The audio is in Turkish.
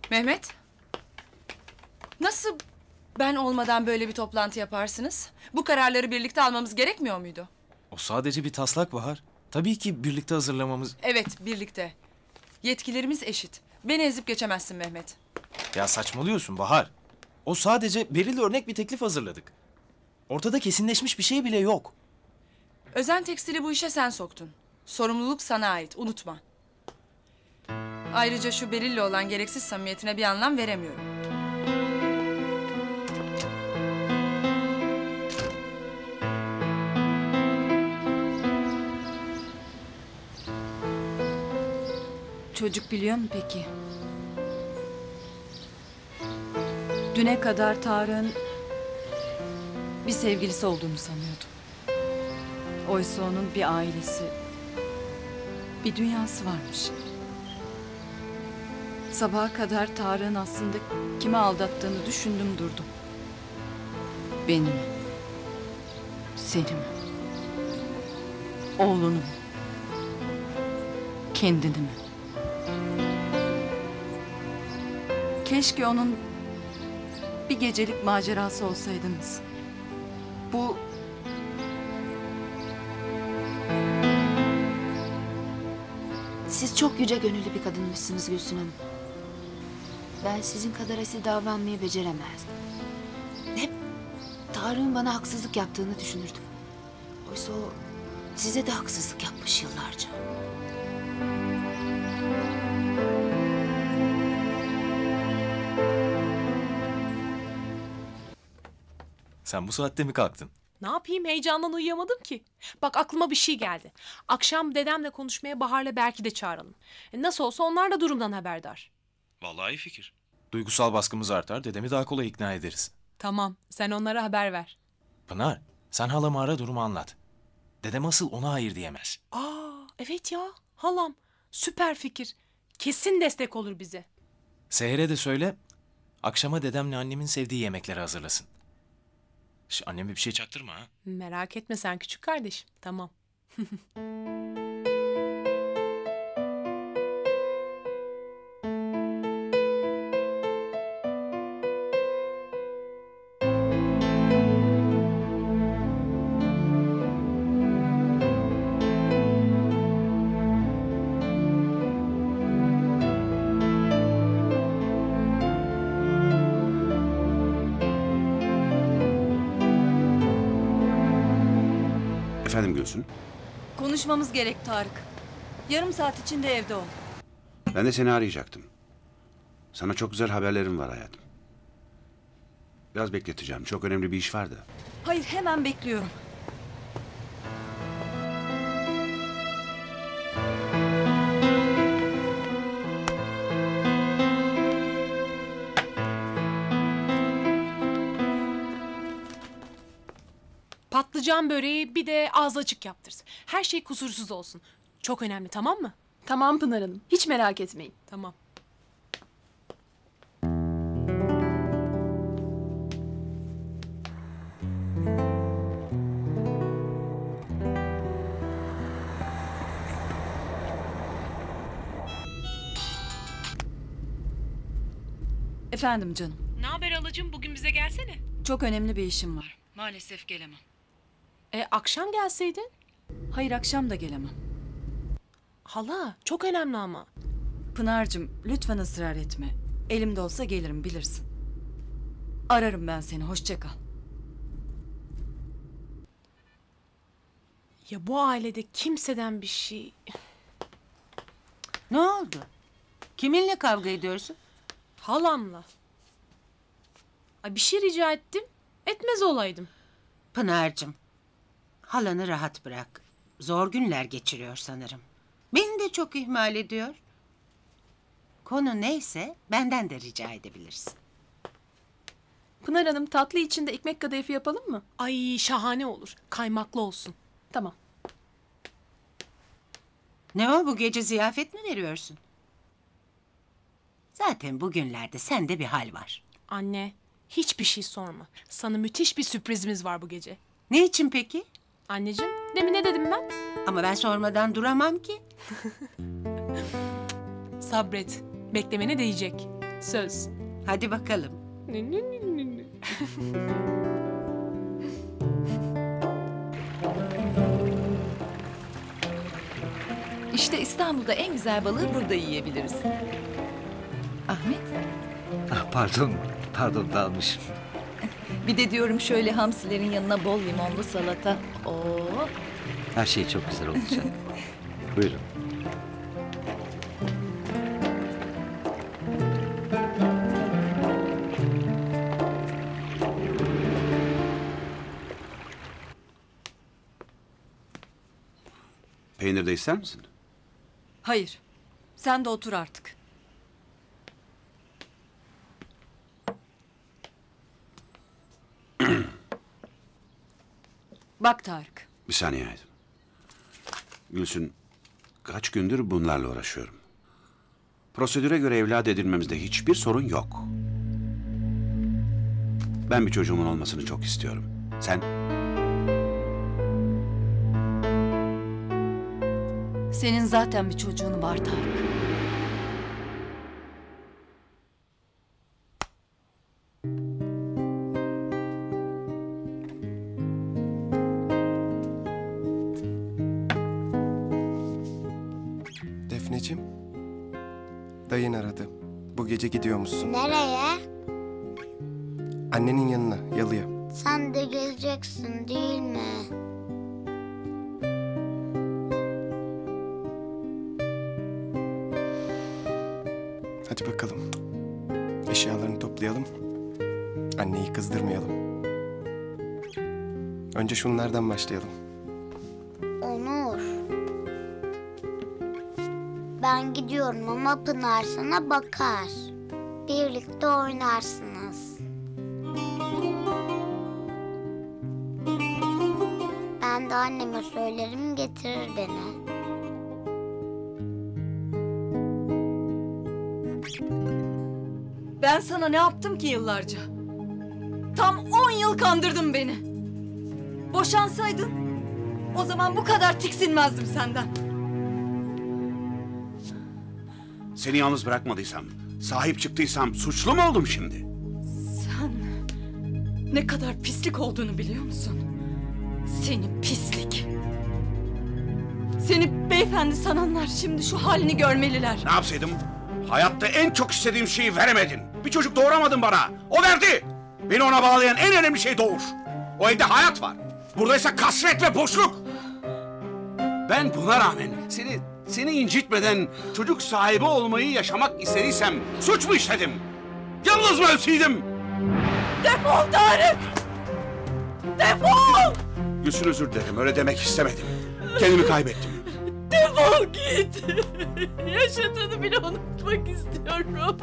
Mehmet, nasıl ben olmadan böyle bir toplantı yaparsınız? Bu kararları birlikte almamız gerekmiyor muydu? O sadece bir taslak Bahar. Tabii ki birlikte hazırlamamız... Evet, birlikte. Yetkilerimiz eşit. Beni ezip geçemezsin Mehmet. Ya saçmalıyorsun Bahar. O sadece belirli örnek bir teklif hazırladık. Ortada kesinleşmiş bir şey bile yok. Özen Tekstil'i bu işe sen soktun. Sorumluluk sana ait, unutma. Ayrıca şu Beril'le olan gereksiz samimiyetine bir anlam veremiyorum. Çocuk biliyor mu peki? Düne kadar Tarık'ın bir sevgilisi olduğunu sanıyordu. Oysa onun bir ailesi, bir dünyası varmış. Sabaha kadar Tarık'ın aslında kimi aldattığını düşündüm durdum. Beni mi? Seni mi? Oğlunu mu? Kendini mi? Keşke onun bir gecelik macerası olsaydınız. Bu... Siz çok yüce gönüllü bir kadınmışsınız Gülsün Hanım. Ben sizin kadar asil davranmayı beceremezdim. Hep Tarık'ın bana haksızlık yaptığını düşünürdüm. Oysa o size de haksızlık yapmış yıllarca. Sen bu saatte mi kalktın? Ne yapayım, heyecandan uyuyamadım ki. Bak aklıma bir şey geldi. Akşam dedemle konuşmaya Bahar'la Berk'i de çağıralım. Nasıl olsa onlar da durumdan haberdar. Vallahi iyi fikir. Duygusal baskımız artar, dedemi daha kolay ikna ederiz. Tamam, sen onlara haber ver. Pınar, sen halamı ara, durumu anlat. Dedem asıl ona hayır diyemez. Evet ya, halam. Süper fikir. Kesin destek olur bize. Seher'e de söyle, akşama dedemle annemin sevdiği yemekleri hazırlasın. Anneme bir şey çaktırma ha. Merak etme sen küçük kardeşim. Tamam. Efendim Gülsün? Konuşmamız gerek Tarık. Yarım saat içinde evde ol. Ben de seni arayacaktım. Sana çok güzel haberlerim var hayatım. Biraz bekleteceğim. Çok önemli bir iş var da. Hayır, hemen bekliyorum. Patlıcan böreği bir de ağzı açık yaptırsın. Her şey kusursuz olsun. Çok önemli, tamam mı? Tamam Pınar Hanım. Hiç merak etmeyin. Tamam. Efendim canım. Ne haber halacığım? Bugün bize gelsene. Çok önemli bir işim var. Maalesef gelemem. Akşam gelseydin. Hayır, akşam da gelemem. Hala, çok önemli ama. Pınar'cığım lütfen ısrar etme. Elimde olsa gelirim, bilirsin. Ararım ben seni, hoşça kal. Ya bu ailede kimseden bir şey... Ne oldu? Kiminle kavga ediyorsun? Halamla. Ay bir şey rica ettim. Etmez olaydım. Pınar'cığım, halanı rahat bırak. Zor günler geçiriyor sanırım. Beni de çok ihmal ediyor. Konu neyse benden de rica edebilirsin. Pınar Hanım, tatlı içinde ekmek kadayıfı yapalım mı? Ay şahane olur. Kaymaklı olsun. Tamam. Ne o, bu gece ziyafet mi veriyorsun? Zaten bugünlerde sende bir hal var. Anne, hiçbir şey sorma. Sana müthiş bir sürprizimiz var bu gece. Ne için peki? Anneciğim, demin ne dedim ben? Ama ben sormadan duramam ki. Sabret. Beklemene değecek. Söz. Hadi bakalım. İşte İstanbul'da en güzel balığı burada yiyebiliriz. Ahmet, Pardon dalmışım. bir de diyorum şöyle hamsilerin yanına bol limonlu salata. Oo, Her şey çok güzel olacak. Buyurun. Peynir de ister misin? hayır. Sen de otur artık. Bak Tarık, Bir saniye hayatım. Gülsün, kaç gündür bunlarla uğraşıyorum. Prosedüre göre evlat edinmemizde hiçbir sorun yok. Ben bir çocuğumun olmasını çok istiyorum. Sen? senin zaten bir çocuğun var Tarık. Defneciğim, dayın aradı. Bu gece gidiyormuşsun. Nereye? Annenin yanına, yalıya. Sen de geleceksin değil mi? Hadi bakalım. Eşyalarını toplayalım. Anneyi kızdırmayalım. Önce şunlardan başlayalım. Onur. Ben gidiyorum ama Pınar sana bakar. Birlikte oynarsınız. Ben de anneme söylerim getirir beni. Ben sana ne yaptım ki yıllarca? Tam 10 yıl kandırdın beni. Boşansaydın o zaman bu kadar tiksinmezdim senden. Seni yalnız bırakmadıysam, sahip çıktıysam suçlu mu oldum şimdi? Sen ne kadar pislik olduğunu biliyor musun? Seni pislik. Seni beyefendi sananlar şimdi şu halini görmeliler. Ne yapsaydım? Hayatta en çok istediğim şeyi veremedin. Bir çocuk doğuramadın bana. O verdi. Beni ona bağlayan en önemli şey doğuş. O evde hayat var. Buradaysa kasvet ve boşluk. Ben buna rağmen seni incitmeden çocuk sahibi olmayı yaşamak istediysem suç mu işledim? Yalnız mı ölseydim? Defol Tarık! Defol! Gülsün, özür dilerim. Öyle demek istemedim. Kendimi kaybettim. Defol git! Yaşadığını bile unutmak istiyorum.